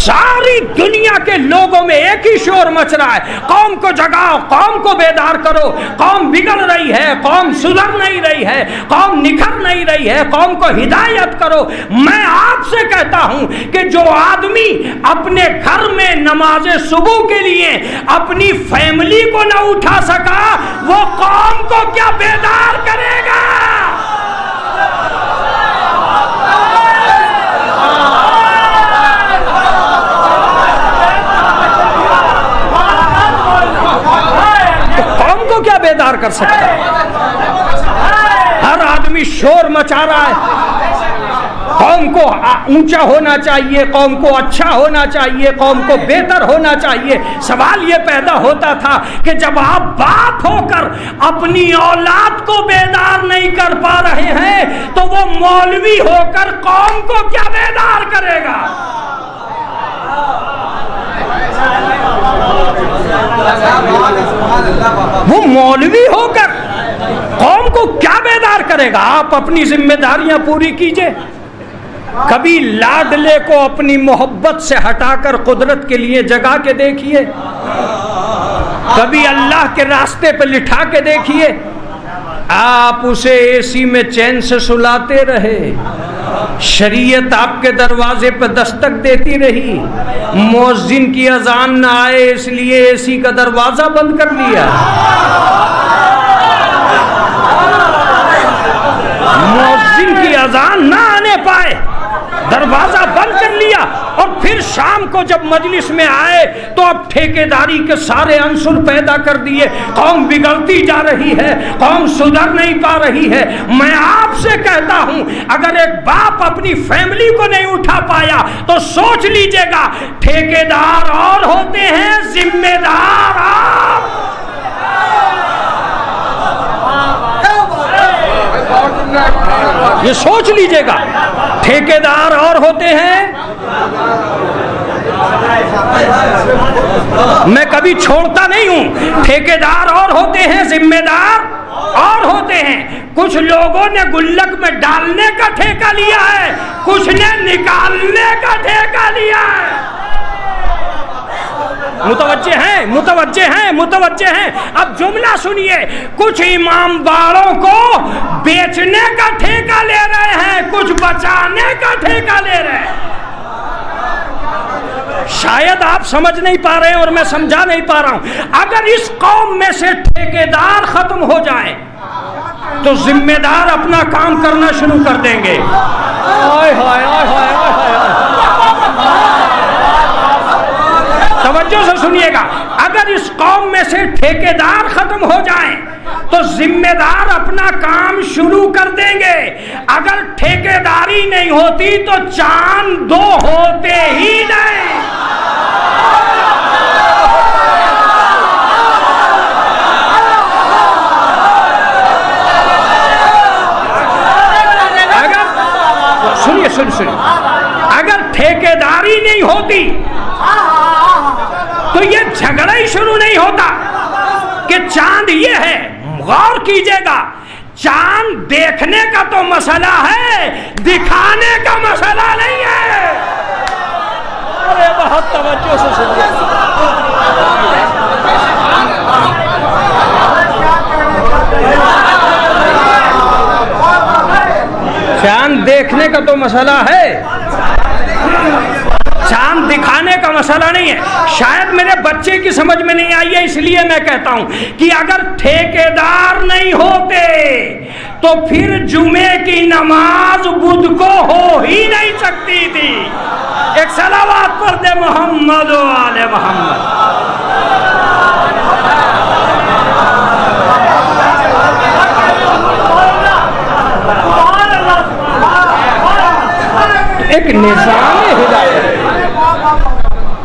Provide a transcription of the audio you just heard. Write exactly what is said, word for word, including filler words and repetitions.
सारी दुनिया के लोगों में एक ही शोर मच रहा है, कौम को जगाओ, कौम को बेदार करो, कौम बिगड़ रही है, कौम सुधर नहीं रही है, कौम निखर नहीं रही है, कौम को हिदायत करो। मैं आपसे कहता हूं कि जो आदमी अपने घर में नमाज सुबह के लिए अपनी फैमिली को न उठा सका, वो कौम को क्या बेदार करेगा? क्या बेदार कर सकता है? हर आदमी शोर मचा रहा है, कौम को ऊंचा होना चाहिए, कौम को अच्छा होना चाहिए, कौम को बेहतर होना चाहिए। सवाल ये पैदा होता था कि जब आप बाप होकर अपनी औलाद को बेदार नहीं कर पा रहे हैं तो वो मौलवी होकर कौम को क्या बेदार करेगा? वो मौलवी होकर कौम को क्या बेदार करेगा? आप अपनी जिम्मेदारियां पूरी कीजिए। कभी लाडले को अपनी मोहब्बत से हटाकर कुदरत के लिए जगा के देखिए, कभी अल्लाह के रास्ते पे लिठा के देखिए। आप उसे एसी में चैन से सुलाते रहे, शरीयत आपके दरवाजे पर दस्तक देती रही, मुअज्जिन की अजान न आए इसलिए एसी का दरवाजा बंद कर लिया, मुअज्जिन की अजान न आने पाए दरवाजा बंद कर लिया, और फिर शाम को जब मजलिस में आए तो अब ठेकेदारी के सारे अंसुर पैदा कर दिए। कौम बिगड़ती जा रही है, कौम सुधर नहीं पा रही है। मैं आपसे कहता हूं, अगर एक बाप अपनी फैमिली को नहीं उठा पाया तो सोच लीजिएगा, ठेकेदार और होते हैं, जिम्मेदार आप। ये सोच लीजिएगा, ठेकेदार और होते हैं। मैं कभी छोड़ता नहीं हूं, ठेकेदार और होते हैं, जिम्मेदार और होते हैं। कुछ लोगों ने गुल्लक में डालने का ठेका लिया है, कुछ ने निकालने का ठेका लिया है। मुतवज्जे हैं, मुतवज्जे हैं, मुतवज्जे हैं। अब जुमला सुनिए, कुछ इमाम बाड़ों को बेचने का ठेका ले रहे हैं, कुछ बचाने का ठेका ले रहे हैं। शायद आप समझ नहीं पा रहे हैं और मैं समझा नहीं पा रहा हूं। अगर इस कौम में से ठेकेदार खत्म हो जाए तो जिम्मेदार अपना काम करना शुरू कर देंगे। हाय हाय हाय हाय हाय, तवज्जो से सुनिएगा, अगर इस कौम में से ठेकेदार खत्म हो जाएं तो जिम्मेदार अपना काम शुरू कर देंगे। अगर ठेकेदारी नहीं होती तो चांद दो होते ही नहीं। अगर सुनिए सुनिए सुनिए अगर ठेकेदारी नहीं होती तो ये झगड़ा ही शुरू नहीं होता कि चांद ये है। गौर कीजिएगा, चांद देखने का तो मसला है, दिखाने का मसला नहीं है। अरे बहुत तवज्जो से सुनिए, चांद देखने का तो मसला है, चांद दिखाने का मसला नहीं है। शायद मेरे बच्चे की समझ में नहीं आई है, इसलिए मैं कहता हूं कि अगर ठेकेदार नहीं होते तो फिर जुमे की नमाज बुध को हो ही नहीं सकती थी। एक सलावत पढ़ दे मोहम्मद वाले मोहम्मद।